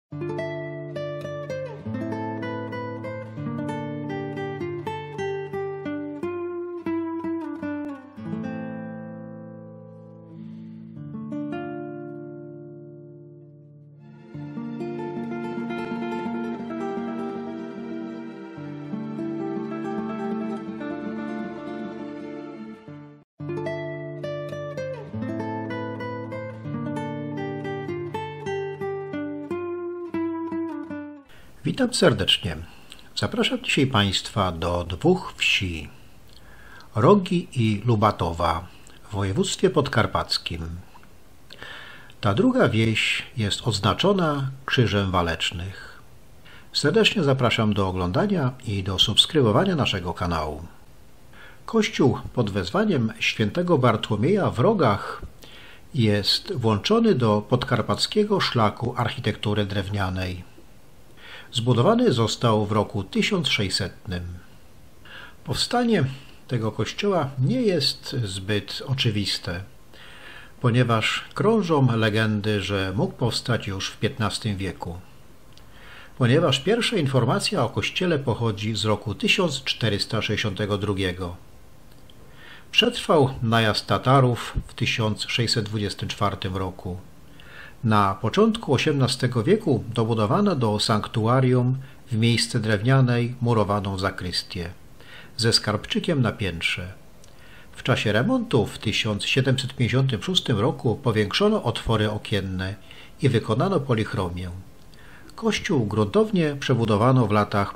Witam serdecznie. Zapraszam dzisiaj Państwa do dwóch wsi: Rogi i Lubatowa w województwie podkarpackim. Ta druga wieś jest odznaczona Krzyżem Walecznych. Serdecznie zapraszam do oglądania i do subskrybowania naszego kanału. Kościół pod wezwaniem świętego Bartłomieja w Rogach jest włączony do podkarpackiego szlaku architektury drewnianej. Zbudowany został w roku 1600. Powstanie tego kościoła nie jest zbyt oczywiste, ponieważ krążą legendy, że mógł powstać już w XV wieku. Ponieważ pierwsza informacja o kościele pochodzi z roku 1462. Przetrwał najazd Tatarów w 1624 roku. Na początku XVIII wieku dobudowano do sanktuarium w miejsce drewnianej murowaną zakrystię ze skarbczykiem na piętrze. W czasie remontu w 1756 roku powiększono otwory okienne i wykonano polichromię. Kościół gruntownie przebudowano w latach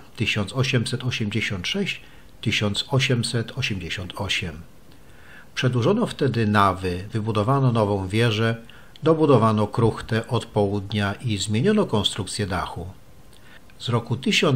1886–1888. Przedłużono wtedy nawy, wybudowano nową wieżę, dobudowano kruchtę od południa i zmieniono konstrukcję dachu. Z roku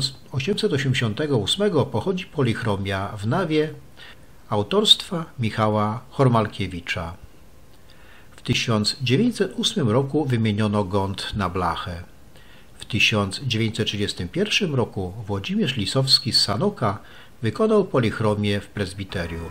1888 pochodzi polichromia w nawie autorstwa Michała Hormalkiewicza. W 1908 roku wymieniono gąd na blachę. W 1931 roku Włodzimierz Lisowski z Sanoka wykonał polichromię w prezbiterium.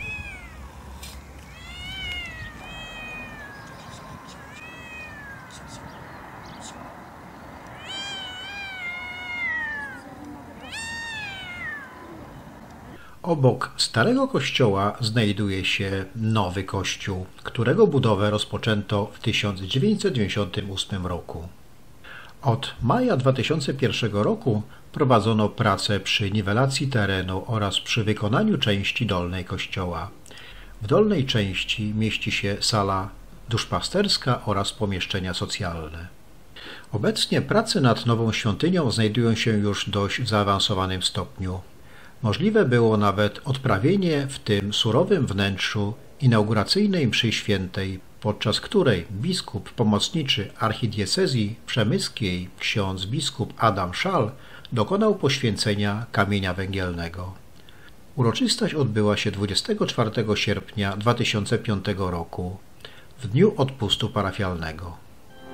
Obok starego kościoła znajduje się nowy kościół, którego budowę rozpoczęto w 1998 roku. Od maja 2001 roku prowadzono prace przy niwelacji terenu oraz przy wykonaniu części dolnej kościoła. W dolnej części mieści się sala duszpasterska oraz pomieszczenia socjalne. Obecnie prace nad nową świątynią znajdują się już w dość zaawansowanym stopniu. Możliwe było nawet odprawienie w tym surowym wnętrzu inauguracyjnej mszy świętej, podczas której biskup pomocniczy archidiecezji przemyskiej, ksiądz biskup Adam Szal, dokonał poświęcenia kamienia węgielnego. Uroczystość odbyła się 24 sierpnia 2005 roku, w dniu odpustu parafialnego.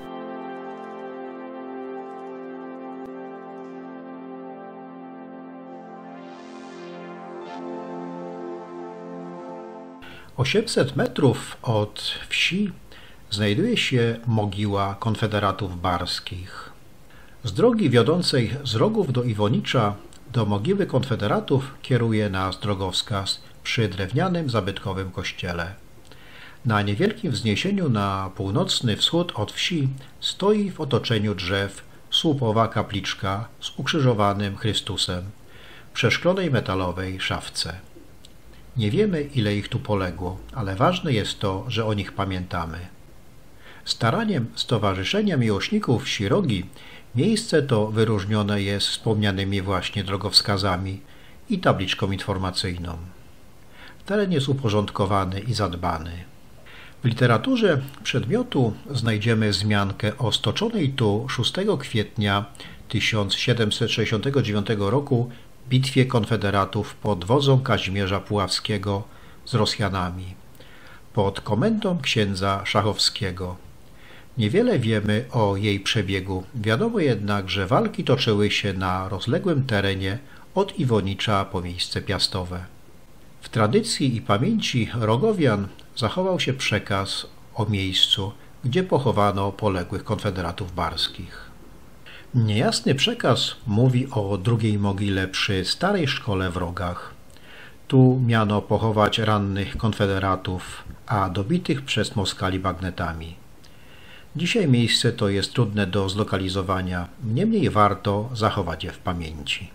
O 800 metrów od wsi znajduje się mogiła konfederatów barskich. Z drogi wiodącej z Rogów do Iwonicza do mogiły konfederatów kieruje nas drogowskaz przy drewnianym, zabytkowym kościele. Na niewielkim wzniesieniu na północny wschód od wsi stoi w otoczeniu drzew słupowa kapliczka z ukrzyżowanym Chrystusem w przeszklonej metalowej szafce. Nie wiemy, ile ich tu poległo, ale ważne jest to, że o nich pamiętamy. Staraniem Stowarzyszenia Miłośników Wsi Rogi miejsce to wyróżnione jest wspomnianymi właśnie drogowskazami i tabliczką informacyjną. Teren jest uporządkowany i zadbany. W literaturze przedmiotu znajdziemy wzmiankę o stoczonej tu 6 kwietnia 1769 roku bitwie konfederatów pod wodzą Kazimierza Puławskiego z Rosjanami, pod komendą księdza Szachowskiego. Niewiele wiemy o jej przebiegu, wiadomo jednak, że walki toczyły się na rozległym terenie od Iwonicza po miejsce Piastowe. W tradycji i pamięci Rogowian zachował się przekaz o miejscu, gdzie pochowano poległych konfederatów barskich. Niejasny przekaz mówi o drugiej mogile przy starej szkole w Rogach. Tu miano pochować rannych konfederatów, a dobitych przez Moskali bagnetami. Dzisiaj miejsce to jest trudne do zlokalizowania, niemniej warto zachować je w pamięci.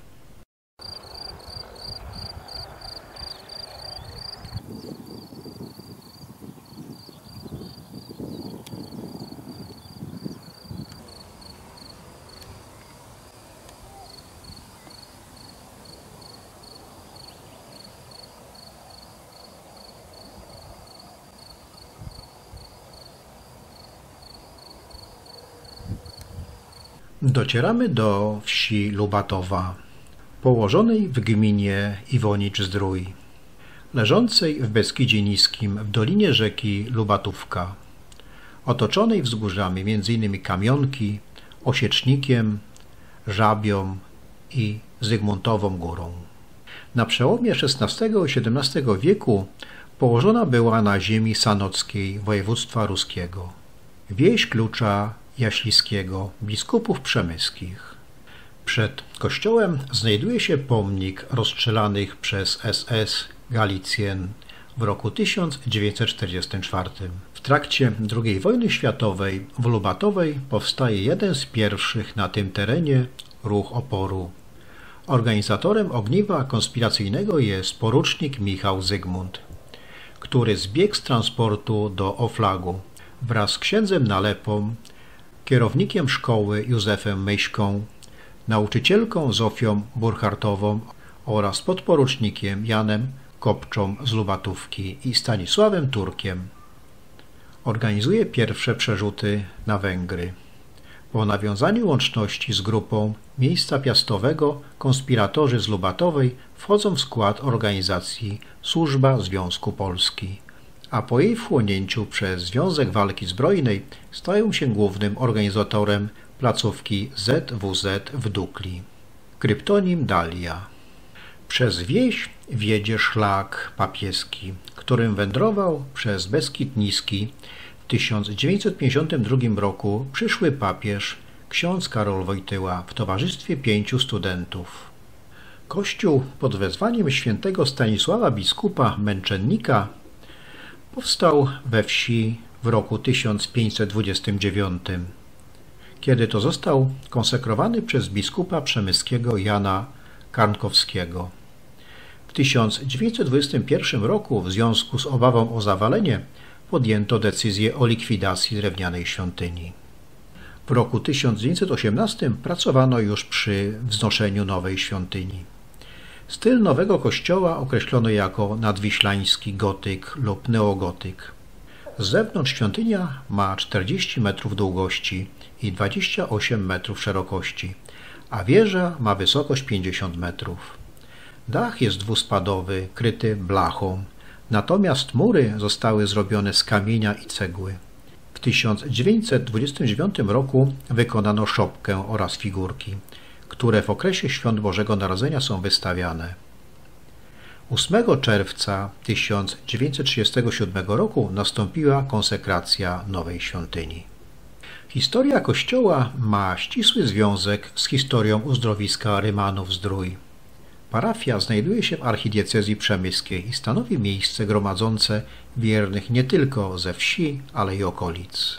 Docieramy do wsi Lubatowa, położonej w gminie Iwonicz-Zdrój, leżącej w Beskidzie Niskim w dolinie rzeki Lubatówka, otoczonej wzgórzami m.in. Kamionki, Osiecznikiem, Żabią i Zygmuntową Górą. Na przełomie XVI i XVII wieku położona była na ziemi sanockiej województwa ruskiego. Wieś klucza Jaśliskiego, biskupów przemyskich. Przed kościołem znajduje się pomnik rozstrzelanych przez SS Galicjen w roku 1944. W trakcie II wojny światowej w Lubatowej powstaje jeden z pierwszych na tym terenie ruch oporu. Organizatorem ogniwa konspiracyjnego jest porucznik Michał Zygmunt, który zbiegł z transportu do Oflagu wraz z księdzem Nalepą, kierownikiem szkoły Józefem Myśką, nauczycielką Zofią Burchartową oraz podporucznikiem Janem Kopczą z Lubatówki i Stanisławem Turkiem. Organizuje pierwsze przerzuty na Węgry. Po nawiązaniu łączności z grupą miejsca piastowego konspiratorzy z Lubatowej wchodzą w skład organizacji Służba Związku Polski, a po jej wchłonięciu przez Związek Walki Zbrojnej stają się głównym organizatorem placówki ZWZ w Dukli. Kryptonim Dalia. Przez wieś wiedzie szlak papieski, którym wędrował przez Beskid Niski w 1952 roku przyszły papież ksiądz Karol Wojtyła w towarzystwie 5 studentów. Kościół pod wezwaniem świętego Stanisława biskupa męczennika powstał we wsi w roku 1529, kiedy to został konsekrowany przez biskupa przemyskiego Jana Karnkowskiego. W 1921 roku w związku z obawą o zawalenie podjęto decyzję o likwidacji drewnianej świątyni. W roku 1918 pracowano już przy wznoszeniu nowej świątyni. Styl nowego kościoła określono jako nadwiślański gotyk lub neogotyk. Z zewnątrz świątynia ma 40 metrów długości i 28 metrów szerokości, a wieża ma wysokość 50 metrów. Dach jest dwuspadowy, kryty blachą, natomiast mury zostały zrobione z kamienia i cegły. W 1929 roku wykonano szopkę oraz figurki, które w okresie Świąt Bożego Narodzenia są wystawiane. 8 czerwca 1937 roku nastąpiła konsekracja nowej świątyni. Historia kościoła ma ścisły związek z historią uzdrowiska Rymanów-Zdrój. Parafia znajduje się w archidiecezji przemyskiej i stanowi miejsce gromadzące wiernych nie tylko ze wsi, ale i okolic.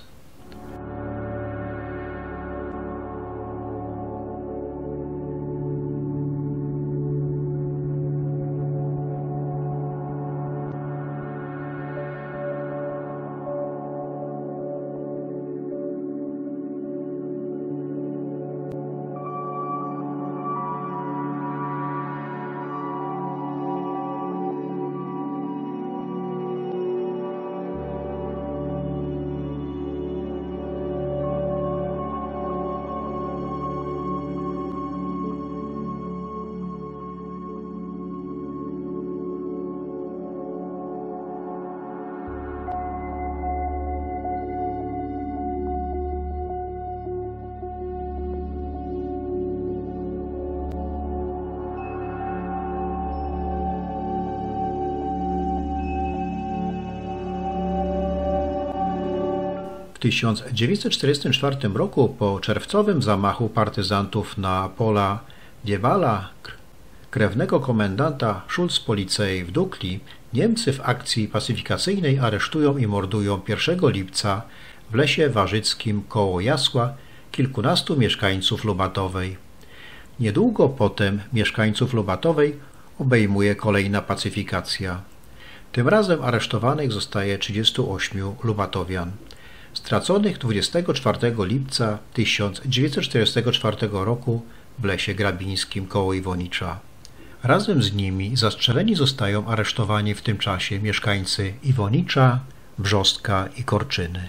1944 roku po czerwcowym zamachu partyzantów na Pola Diebala, krewnego komendanta Schutzpolizei w Dukli, Niemcy w akcji pacyfikacyjnej aresztują i mordują 1 lipca w Lesie Warzyckim koło Jasła kilkunastu mieszkańców Lubatowej. Niedługo potem mieszkańców Lubatowej obejmuje kolejna pacyfikacja. Tym razem aresztowanych zostaje 38 lubatowian. Straconych 24 lipca 1944 roku w Lesie Grabińskim koło Iwonicza. Razem z nimi zastrzeleni zostają aresztowani w tym czasie mieszkańcy Iwonicza, Brzostka i Korczyny.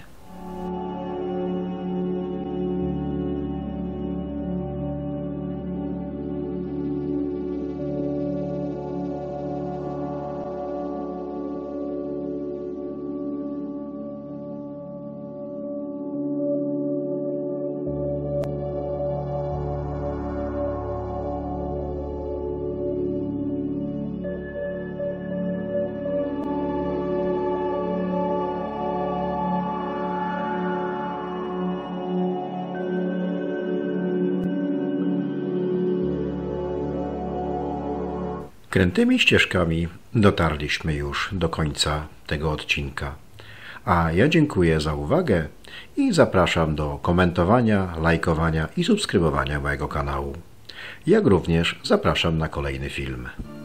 Krętymi ścieżkami dotarliśmy już do końca tego odcinka. A ja dziękuję za uwagę i zapraszam do komentowania, lajkowania i subskrybowania mojego kanału. Jak również zapraszam na kolejny film.